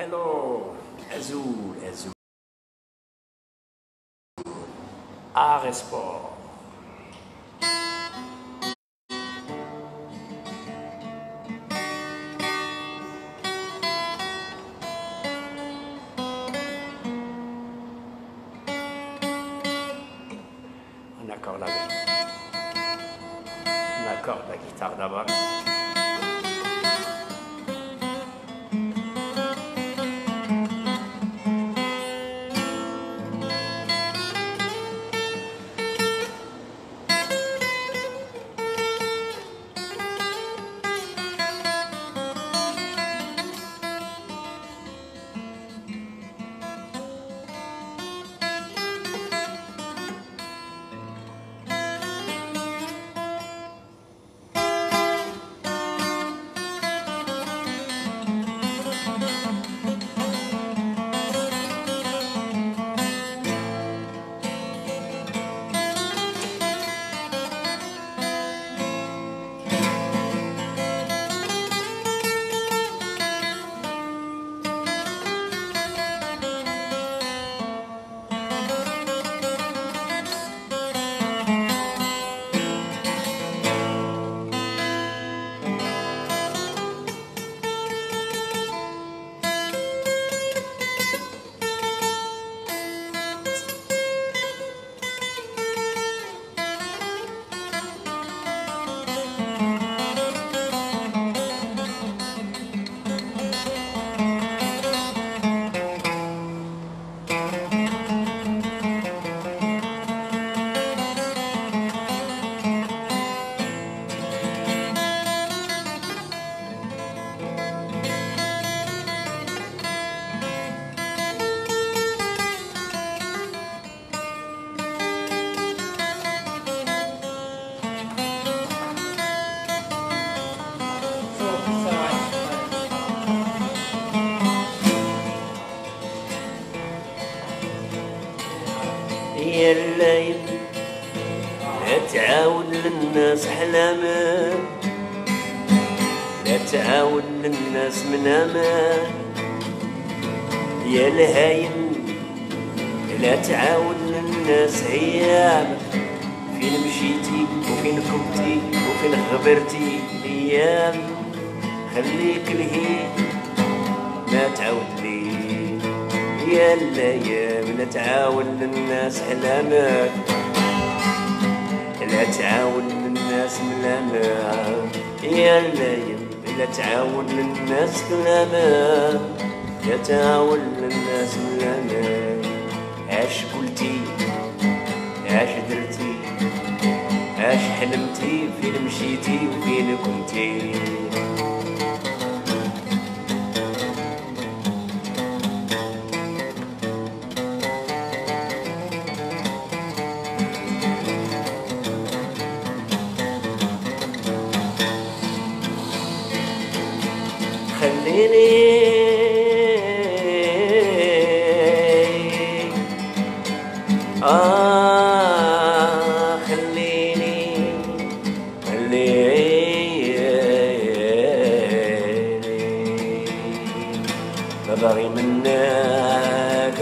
Hello, Azul, Azul. Art Sport. On accorde la guitare d'abord. يا الليل لا تعاود للناس حلامك، لا تعاود للناس من امان. يا الهايم لا تعاود للناس ايامك، فين مشيتي وفين كنتي وفين خبرتي ايام. خليك لهي ما تعاود لي يا الايام، لا تعاون للناس حلامك، لا تعاون للناس ملامك. يا الايام لا تعاون للناس كلامك، لا تعاون للناس ملامك. اش قلتي اش درتي اش حلمتي، فين مشيتي وفين كنتي. خليني ما باغي منك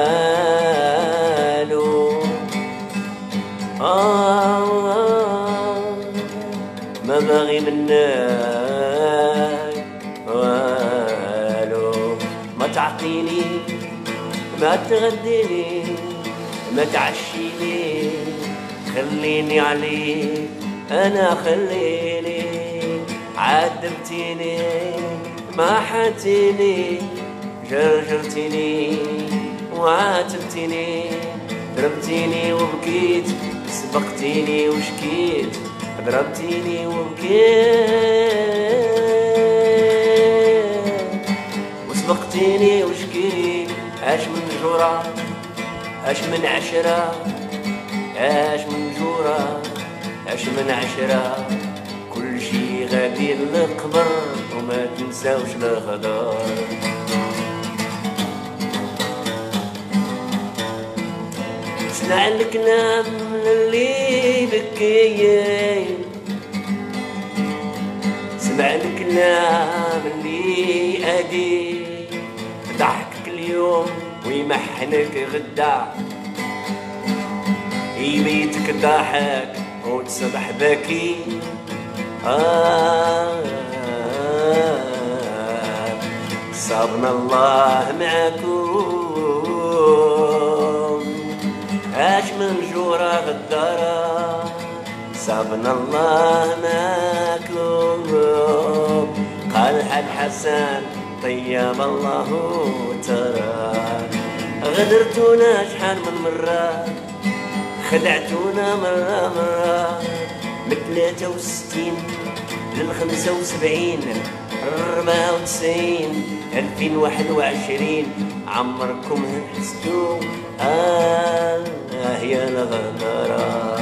والو، ما باغي منك والو. ما تعطيني ما تغديني ما تعشيني، خليني عليك انا خليني. عذبتيني ما حاتيني، جرجرتيني وعاتبتيني، ضربتيني وبكيت، سبقتيني وشكيت، ضربتيني وبكيت وسبقتيني وشكيت. اش من جرة اش من عشرة، اش من جرة اش من عشرة، كل شي غادي للقبر وما تنساوش الخضر. اسمع الكلام اللي بكي، اسمع الكلام اللي ادي، اليوم ويمحنك غدا، يبيتك ضاحك وتصبح باكي. صابنا الله معاكم، اش من جورة غدارة. صابنا الله معاكم. قال حال حسن طيب الله ترى، غدرتونا شحال من مرة، خدعتونا مرة من 63 لل75 94 2021 عمركم حستو يا الغدارة،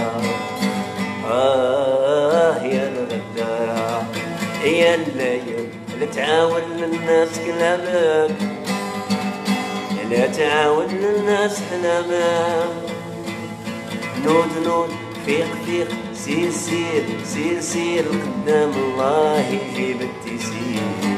يا الغدارة، يا الليل لا تعاون للناس كلامك، لا تعاون للناس حلامك. نود نود فيق فيق، سير سير سير سير قدام الله يجيب التيسير.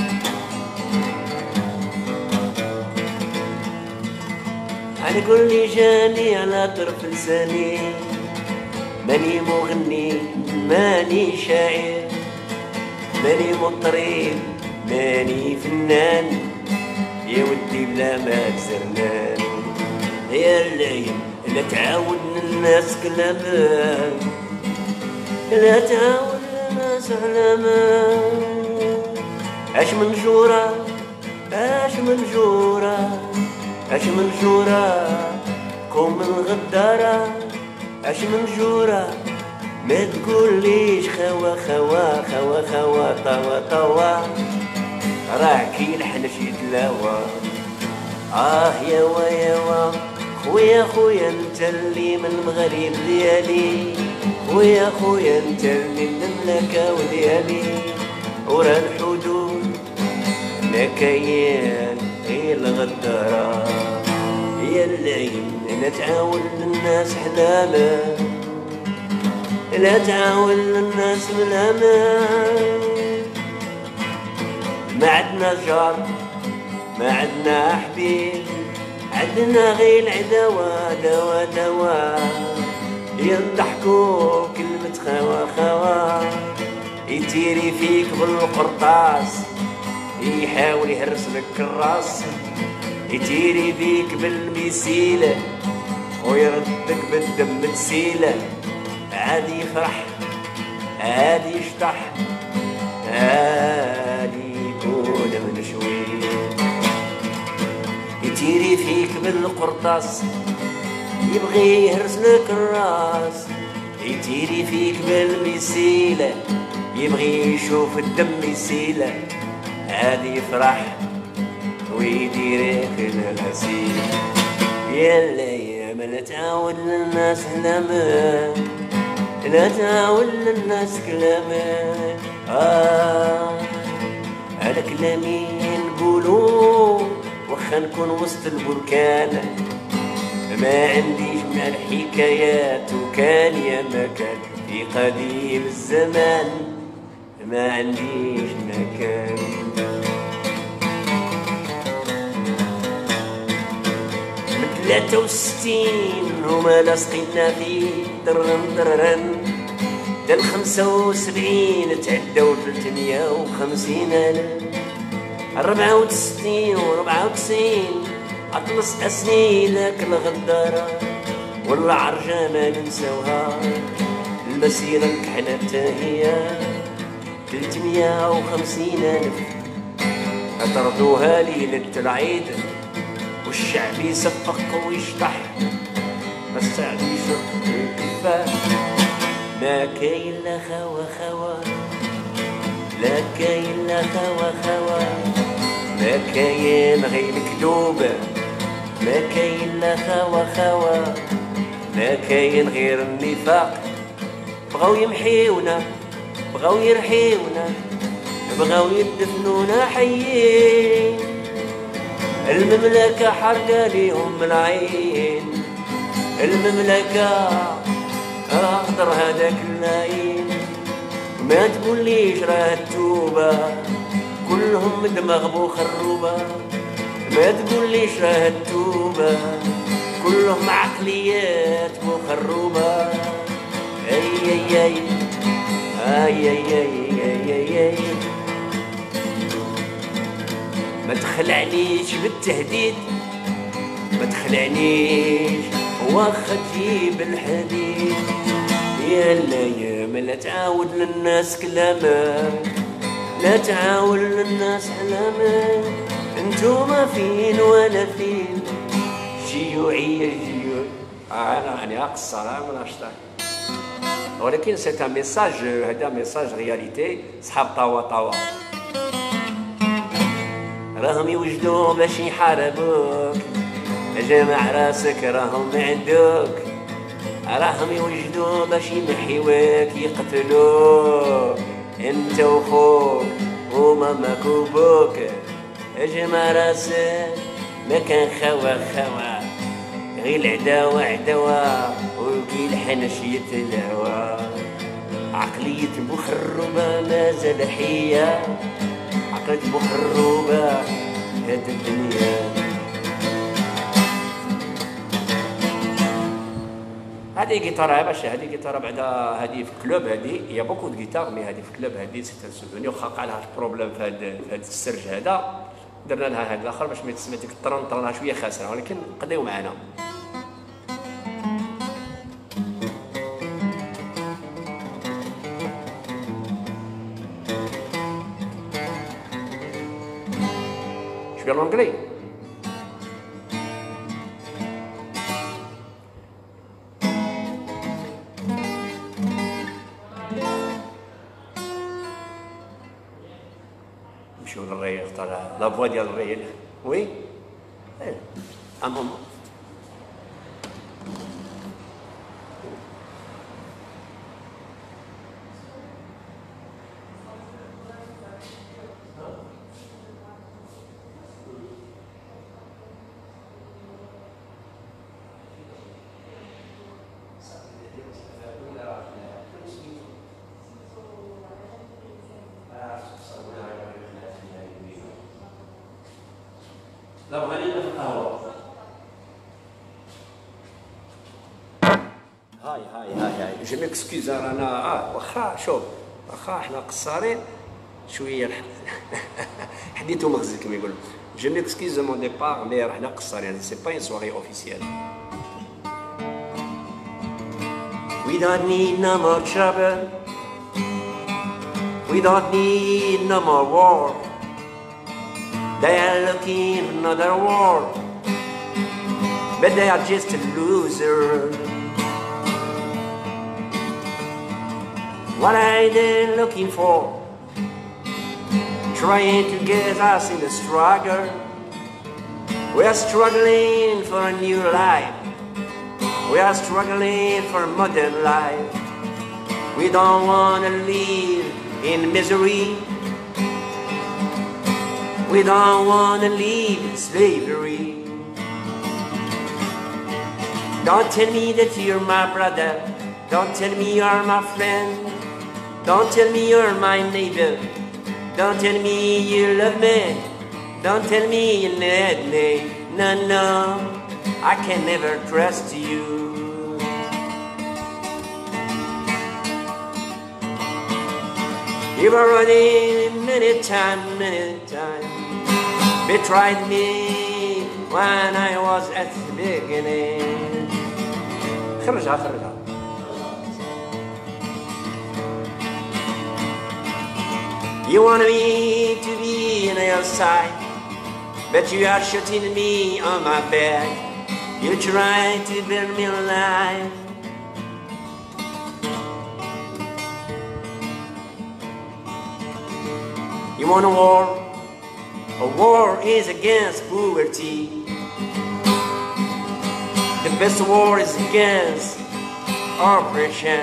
على كل جاني على طرف لساني، ماني مغني ماني شاعر، ماني مطرب ماني فنان، يا ودي بلا ما تزرنان. يا الليل لا تعاون الناس كلامك، لا تعاون الناس علامك. اش من جورة اش من جورة اش من جورة قوم من غدارة، اش من جورة ما تقوليش خوا خوا خوا خوا طوا طوا، راه كي الحنش يتلاوى. يوا يوا خويا خويا انت اللي من المغرب ديالي، خويا خويا انت اللي من المملكة وديالي، ورا الحدود ما كاين غير الغدارة. يا الليل لا تعاون للناس حلامة، لا تعاون للناس ملامة. ما عندنا جار ما عندنا حبيب، عندنا غير العداوة دوا دوا. يضحكوا كلمة خوا خوا، يتيري فيك بالقرطاس يحاول يهرس لك الراس، يتيري فيك بالميسيلة ويردك بالدم تسيلة. عادي يفرح عادي يشطح عادي يكون من شوي، يتيري فيك بالقرطاس يبغي يهرس لك الراس، يتيري فيك بالمسيلة يبغي يشوف الدم يسيلة. عادي يفرح ويديرك الغسيل. يا الايام لا تعاود للناس حلامك، لا تعاود للناس كلامك. على كلامي نقولو وخا نكون وسط البركان، ما عنديش من الحكايات وكان يا مكان في قديم الزمان، ما عنديش مكان. من 63 هما لاصقينا فيه درن درن، دا 75 تعداو 350 ألف، 64 و94 أطلس أسني لك الغدارة والعرجة ما ننساوها. المسيرة الكحلة هي 350 ألف، أطردوها ليلة العيد والشعب يصفق ويشطح، بس يشق الكفاح. ما كاين لا خوا خوا، لا كاين لا خوا خوا، ما كاين غير كذوب، ما كاين لا خوا خوا، ما كاين غير النفاق. بغاو يمحيونا بغاو يرحيونا، بغاو يدفنونا حيين. المملكة حرقة ليهم العين، المملكة أخضر هذاك اللاين. ما تقوليش راه التوبة كلهم دماغ بو خروبة، ما تقوليش راه التوبة كلهم عقليات مخروبة. اي اي اي اي اي اي اي اي ما تخلعنيش بالتهديد، ما تخلعنيش واخا تجيب الحديد. يا الايام لا تعاود للناس كلامك، لا تعاود للناس حلامك. انتوما فين وانا فين، شيوعية شيوعية. انا راني اقصر من اشطر، ولكن سي ان ميساج، هذا ميساج رياليتي. صحاب طوا طوا راهم يوجدوا باش يحاربوك، جمع راسك راهم عندوك، راهم يوجدوا باش يمحيوك يقتلوك انت وخوك وماماك وبوك. جمع راسك ما كان خوا خوا، غير العداوة عداوة وكي الحنش يتلهوى. عقلية مخربة مازال حية، عقلية مخربة هاد الدنيا. هذه جيتار باش، هذه جيتار بعدا هذه في كلوب، هذه يا بوكو دو جيتار، مي هذه في كلوب هذه سيت ان سوفونير. وقع لها البروبليم في هذا السرج هذا، درنا لها هذا الاخر باش ما تسمى ديك الطرن شويه خاسره، ولكن قضيو معنا. شويه لونجلي. نمشيو للري، اختار لا فوا ديال الري. وي امام لا بغينا في القهوة. هاي جو ميكسكيز رانا واخا شوف، واخا احنا قصارين شويه حديتو مغزل كما يقولوا. جو ميكسكيز مون ديبار، مي راحنا قصارين، سي با اون سواري اوفيسيال. We don't need no more trouble, we don't need no more war. They are looking for another war, but they are just a loser. What are they looking for? Trying to get us in the struggle. We are struggling for a new life. We are struggling for a modern life. We don't want to live in misery. We don't want to live in slavery. Don't tell me that you're my brother. Don't tell me you're my friend. Don't tell me you're my neighbor. Don't tell me you love me. Don't tell me you need me. No, no, I can never trust you. You've already many times betrayed me when I was at the beginning. خرجها. You want me to be on your side, but you are shooting me on my back. You try to burn me alive. You want a war? A war is against poverty. The best war is against oppression.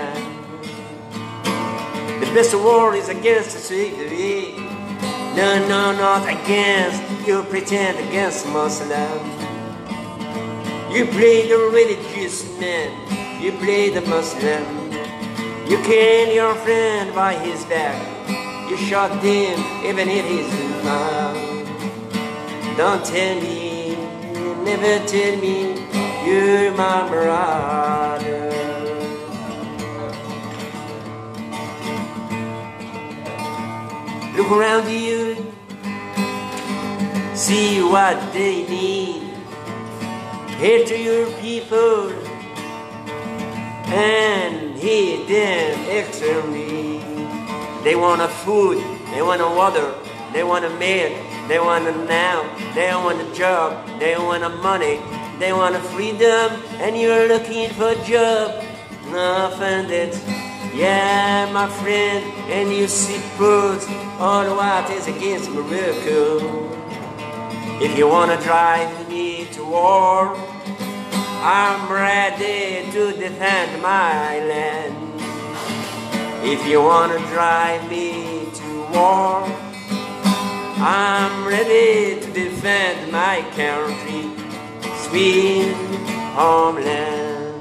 The best war is against slavery. No, no, not against. You pretend against Muslim. You play the religious man. You play the Muslim. You kill your friend by his back. You shot him even if he's found. Don't tell me, never tell me you're my brother. Look around you, see what they need. Hear to your people and hear them extremely. They want a food, they want a water, they want a meal, they want a now, they want a job, they want a money, they want a freedom, and you're looking for a job. Nothing that, yeah, my friend, and you see puts all what is against miracle. If you wanna drive me to war, I'm ready to defend my land. If you wanna drive me to war, I'm ready to defend my country, sweet homeland.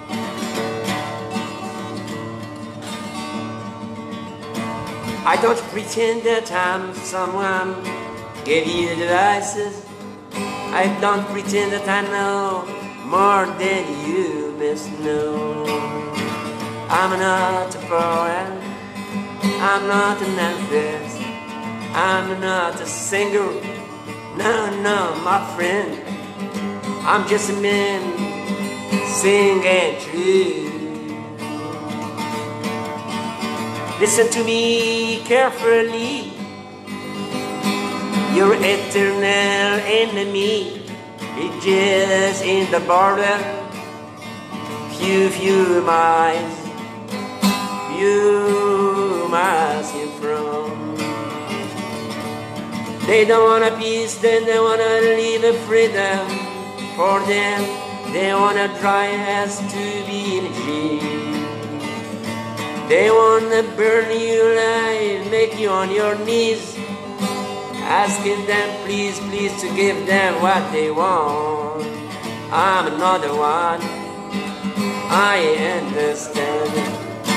I don't pretend that I'm someone give you advices. I don't pretend that I know more than you must know. I'm not a poet, I'm not an actress, I'm not a singer, no, my friend. I'm just a man singing true. Listen to me carefully. Your eternal enemy is just in the border, few miles in front. They don't want a peace, then they want to live a freedom. For them, they want to try us to be in jail. They want to burn you alive, make you on your knees, asking them please to give them what they want. I'm another one, I understand.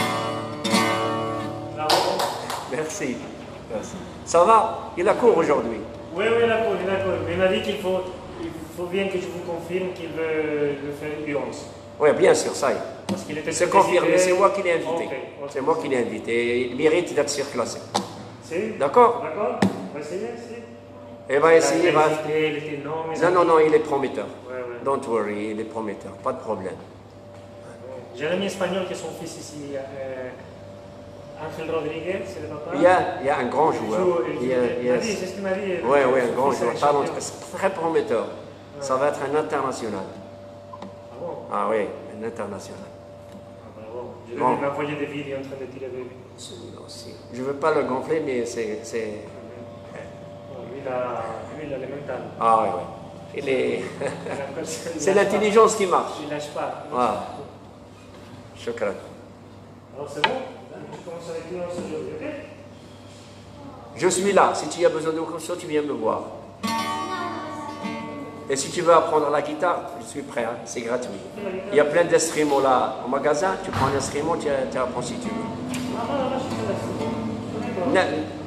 Merci. Merci. Ça va? Il a cours aujourd'hui? Oui, il a cours. Mais il m'a dit qu'il faut bien que je vous confirme qu'il veut le faire U11. Oui, bien sûr, ça y est. Parce qu'il était c'est confirmé, c'est moi qui l'ai invité. Okay. C'est moi qui l'ai invité. Il mérite d'être surclassé. D'accord? D'accord? On va essayer. Il va essayer. Il était non, il est prometteur. Ouais. Don't worry, il est prometteur, pas de problème. J'ai un ami espagnol qui est son fils ici, Ángel Rodríguez, c'est le papa. Il y a un grand joueur. C'est ce qu'il m'a dit. Oui, un grand joueur, talentueux, très prometteur. Ça va être un international. Ah bon? Ah oui, un international. Bravo. Je vais m'envoyer des vidéos en train de tirer des buts. Je ne veux pas le gonfler, mais c'est... Lui, il a l'élémental. Ah oui. Il est... c'est l'intelligence qui marche. Il ne lâche pas. Voilà. Shukran. Alors c'est bon? Tu commences avec nous aujourd'hui, ok? Je suis là. Si tu as besoin de quelque chose, tu viens me voir. Et si tu veux apprendre la guitare, je suis prêt, hein? C'est gratuit. Il y a plein d'instruments là au magasin, tu prends un instrument, tu apprends si tu veux. Non.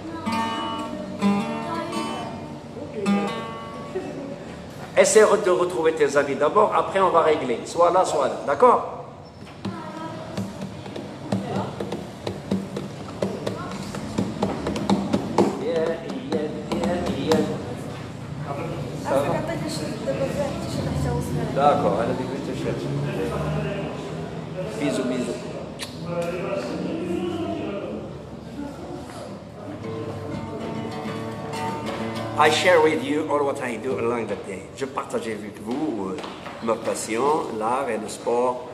Essaie de retrouver tes amis d'abord, après on va régler. Soit là, d'accord? D'accord, elle a des grandes t-shirts. Bisous. I share with you all what I do along the day. Je partage avec vous ma passion, l'art et le sport.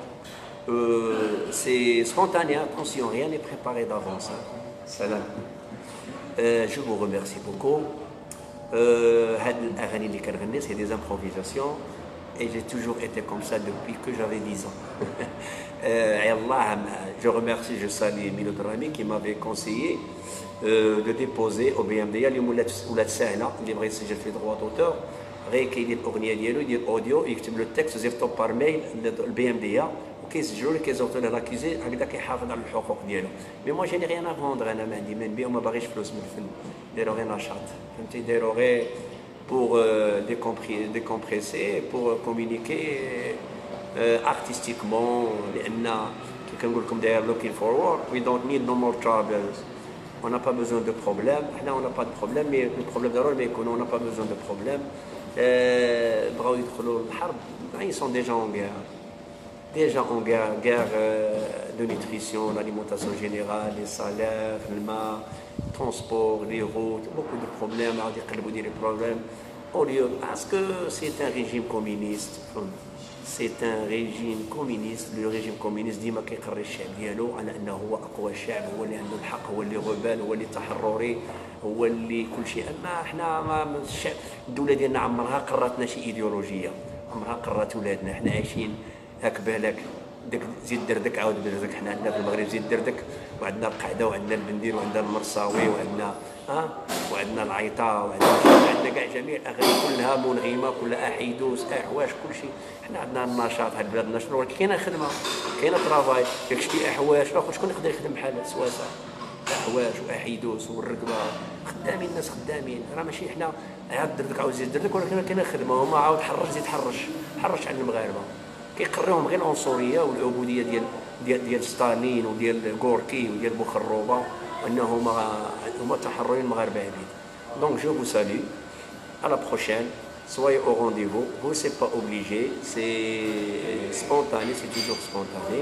C'est spontané, attention, rien n'est préparé d'avance. Salam. Je vous remercie beaucoup. C'est des improvisations et j'ai toujours été comme ça depuis que j'avais 10 ans. Je remercie, je salue Milo Rami qui m'avait conseillé de déposer au BMDA اللي ولات سهله اللي بغى يسجل في droit d'auteur غير كيدير الاغنيه ديالو يدير اوديو يكتب له التكست ويصيفطو بار ميل للبي ام دي وكيسجلوا ليه كيزوتو له لاكيزي هكذا كيحافظ على الحقوق ديالو. مي مو جاني غيان افوندر، انا ما عندي ما نبيع وما باغيش فلوس من الفن، دايرو غير نشاط فهمتي، دايرو غير pour décompresser, pour communiquer artistiquement. لأن كي كنقول لكم داير looking forward, we don't need no more troubles. On n'a pas besoin de problème. حنا on n'a pas de problème, mais le problème ضروري ما يكون on n'a pas besoin de problème. بغاو يدخلوا الحرب, ils sont déjà en guerre. Déjà en guerre de nutrition, l'alimentation générale, les salaires, le transport, les routes, beaucoup de problèmes, des problèmes. Au lieu, parce que c'est un régime communiste. C'est un régime communiste. Le régime communiste ديما كيقري الشعب ديالو على انه هو اقوى شعب, هو اللي عنده الحق, هو اللي غبان, هو اللي تحرري, هو اللي كل شيء. اما احنا ما الشعب, الدوله ديالنا عمرها قراتنا شي ايديولوجيه, عمرها قرات ولادنا. احنا عايشين هاك بالك, داك زيد دردك عاود دردك. حنا عندنا في المغرب زيد دردك, وعندنا القعده, وعندنا البندير, وعندنا المرصاوي, وعندنا وعندنا العيطه, وعندنا كاع جميع الاغاني كلها منغمه, كلها احيدوس, احواش, كل شيء. حنا عندنا النشاط هاد البلاد النشاط, ولكن كاينه خدمه, كاينه ترافاي. داك شتي احواش راه شكون يقدر يخدم بحال سواسه؟ احواش واحيدوس والركبه, خدامين الناس خدامين. راه ماشي حنا عاد دردك عاود زيد دردك, ولكن كاينه خدمه. هما عاود حرش زيد حرش على المغاربه, كيقريوهم غير العنصريه والعبوديه ديال ستالين وديال غوركي وديال بوخروبه, انهم هما تحررين المغاربه عبيد. دونك جو فو سالي, à la prochaine, soyez au rendez-vous. Vous c'est pas obligé, c'est spontané, c'est toujours spontané.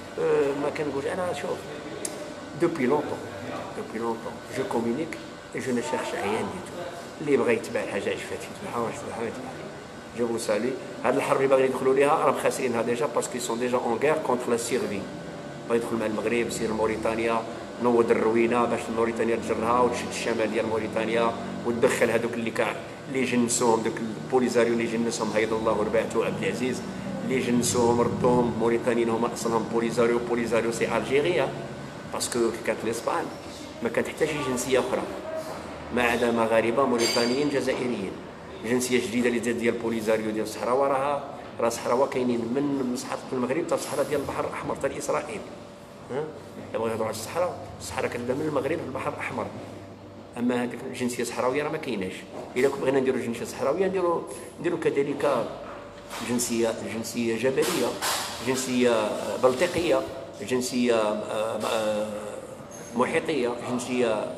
ما كنقولش انا, شوف, depuis longtemps je communique et je ne cherche rien du tout. اللي بغى يتبع الحاجه عجباتو يتبعها, واش يتبعها يتبعها. Je vous salue. هاد الحرب اللي باغيين يدخلوا ليها راهم خاسرينها ديجا, باسكو سون ديجا اون غير كونتر لا سيرفي. بغا يدخل مع المغرب, يسير موريتانيا, نوض الروينه باش موريتانيا تجرها وتشد الشمال ديال موريتانيا, وتدخل هذوك اللي جنسوهم, دوك البوليزاريو اللي جنسوهم هيض الله ورباعته عبد العزيز, اللي جنسوهم ردوهم موريتانيين, هما اصلهم بوليزاريو سي الجيريا, باسكو كانت الاسبان ما كانت حتى شي جنسيه اخرى ما عدا مغاربه موريتانيين جزائريين. جنسيه جديده اللي ديال بوليزاريو ديال الصحراوه, راه الصحراوه كاينين من صحراء المغرب حتى الصحراء ديال البحر الاحمر حتى اسرائيل. الا بغينا نهضروا على الصحراء كتبدا من المغرب للبحر الاحمر. اما هذيك الجنسيه الصحراويه راه ما كايناش. الا بغينا نديروا جنسيه صحراويه نديروا كذلك جنسيه جبليه, جنسيه بلطيقيه, جنسيه محيطيه, جنسيه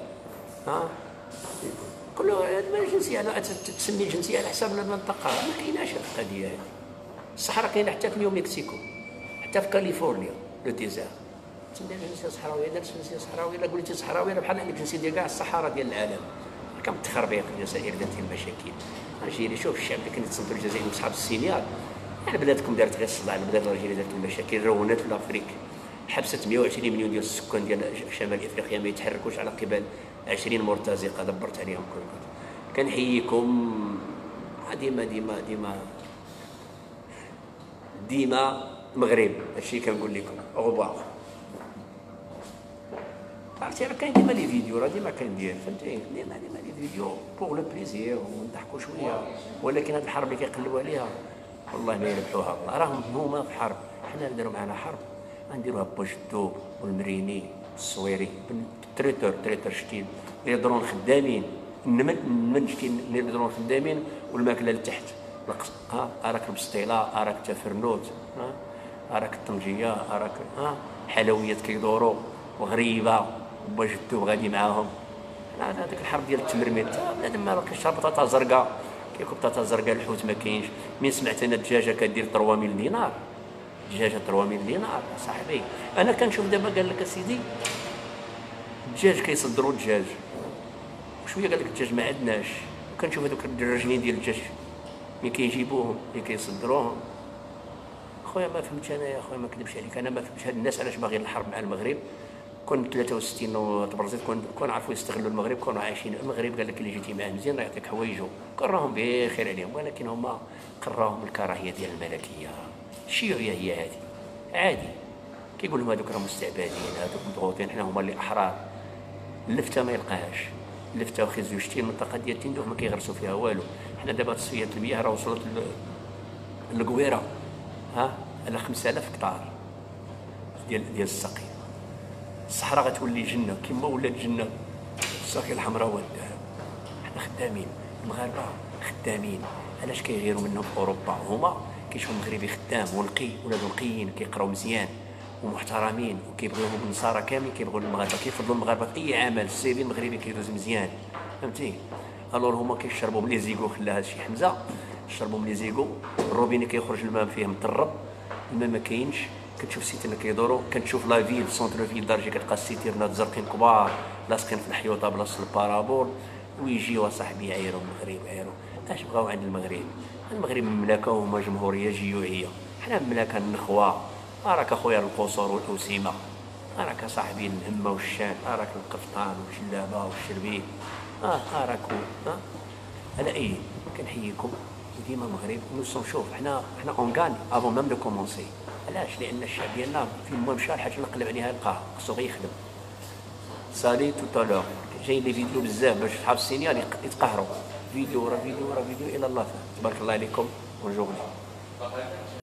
كل جنسيه على تسمي الجنسيه على حساب المنطقه. ما كايناش هذه القضيه هذه. الصحراء كاينه حتى في نيو مكسيكو, حتى في كاليفورنيا لو ديزير. تسمي جنسيه صحراويه, درت جنسيه صحراويه. الا قلتي صحراويه بحال عندك جنسيه ديال كاع الصحراء ديال العالم. كم تخربيق الجزائر دارت المشاكل. اجي شوف الشعب اللي كان يتصنتوا الجزائر وصحاب السينيال, يعني بلادكم دارت غير الصداع, البلاد الجزائريه دارت المشاكل, رونات في الافريك, حبست 120 مليون ديال السكان ديال شمال افريقيا ما يتحركوش على قبال 20 مرتزقه دبرت عليهم كل. كنحييكم ديما مغرب. هادشي كنقول لكم غبار. عرفتي راه كاين ديما لي فيديو, راه ديما كندير, فهمتي, ديما لي فيديو بوغ لو بليزير ونضحكوا شويه. ولكن هاد الحرب اللي كيقلبوا عليها والله ما يربحوها. الله راهم هما في حرب, حنا نديروا معنا حرب غنديروها بوجدو والمريني والصويري, تريتور شتيل اللي درون خدامين, النمل شتيل اللي درون خدامين, والماكله لتحت. اراك البسطيله, اراك التفرنوت, اراك الطنجيه, اراك حلويات كيدوروا وغريبه, وبوجدو غادي معاهم. هذيك الحرب ديال التمرميد, بنادم ما كيشرب بطاطا زرقاء, كياكل بطاطا زرقاء, الحوت ما كاينش. من سمعت انا الدجاجه كدير 3000 دينار, دجاجه 3000 دينار صاحبي. انا كنشوف دابا قال لك اسيدي الدجاج كيصدروا الدجاج, وشويه قال لك الدجاج ما عندناش. وكنشوف هذوك الدراجنين ديال الدجاج ملي كيجيبوهم اللي كيصدروهم. خويا ما فهمتش انا, يا خويا ما كذبش عليك, انا ما فهمتش هاد الناس علاش باغيين الحرب مع المغرب. كون 63 وتبرزيت كون عرفوا يستغلوا المغرب, كونوا عايشين المغرب. قال لك اللي جيتي معاه مزيان راه يعطيك حوايجو, كرههم بخير عليهم. ولكن هما قراهم الكراهيه ديال الملكيه, الشيوعيه هي هذه عادي. كيقول لهم هذوك راه مستعبدين, هذوك مضغوطين, حنا هما اللي احرار. اللفته ما يلقاهاش, اللفته وخزيو شتي المنطقه ديال تندوف ما كيغرسوا فيها والو. حنا دابا تصفيه المياه راه وصلت للقويره على 5000 هكتار ديال السقي. الصحراء غتولي جنه كما ولات جنه الساقي الحمراء والذهب. حنا خدامين المغاربه, خدامين. علاش كيغيروا منهم في اوروبا؟ هما كيشوفوا المغربي خدام ونقي، ولادو نقيين كيقراو مزيان ومحترمين، وكيبغيوهم النصارى كاملين كيبغيو المغاربه، كيفضلوا المغاربه في اي عمل. السيفي المغربي كيدوز مزيان، فهمتي؟ الور هما كيشربوا من لي زيكو. خلى هادشي حمزه، شربوا من لي زيكو، الروبيني كيخرج الماء فيه مطرب، الماء ما كاينش. كتشوف السيتير كيدوروا، كتشوف لا فيل سونتر فيل درجه كتلقى السيتيرنات زرقين كبار لاصقين في الحيوطه بلاصه البارابول، ويجيو صاحبي يعيروا المغرب يعيروا. اش بغاو عند المغرب؟ المغرب مملكه وهما جمهوريه جيوعيه، حنا مملكه النخوه. راك اخويا القصور والاوسمه، راك صاحبي الهمه والشان، راك القفطان والشلابه والشربين، راكو على اي. كنحييكم ديما المغرب. نو سون شوف حنا اون غاني افون ميم دو كومونسي. علاش؟ لان الشعب ديالنا فين ما مشى الحاجه اللي نقلب عليها يلقاه، خصو غير يخدم. سالي توتالور جاي لي فيديو بزاف باش صحاب السينيال يتقهروا، فيديو ورا فيديو ورا فيديو الى الله فهم. تبارك الله عليكم ونجوغني.